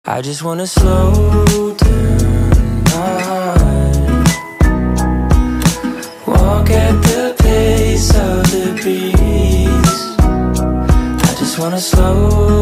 I just wanna slow down my heart, walk at the pace of the breeze. I just wanna slow